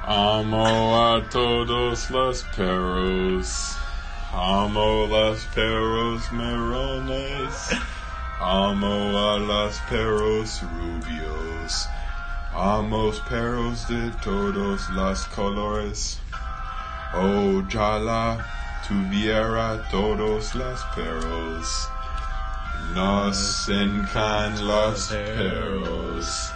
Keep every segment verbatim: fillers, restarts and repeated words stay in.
Amo a todos los perros. Amo los perros merones. Amo a los perros rubios. Amo perros de todos los colores. Ojalá tuviera todos los perros. Nos encantan los perros.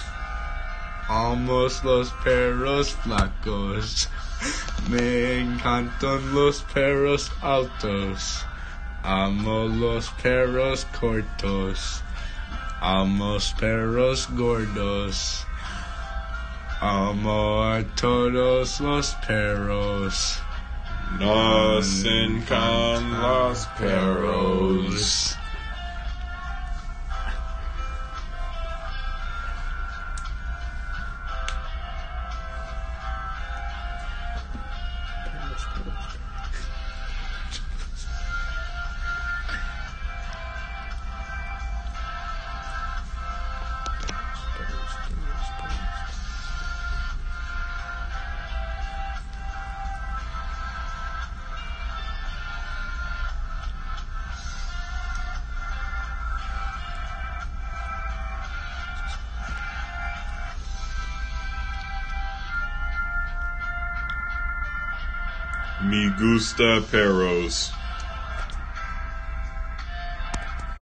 Amo los perros flacos. Me encantan los perros altos. Amo los perros cortos. Amo los perros gordos. Amo a todos los perros. Nos encantan los perros. Me gusta perros.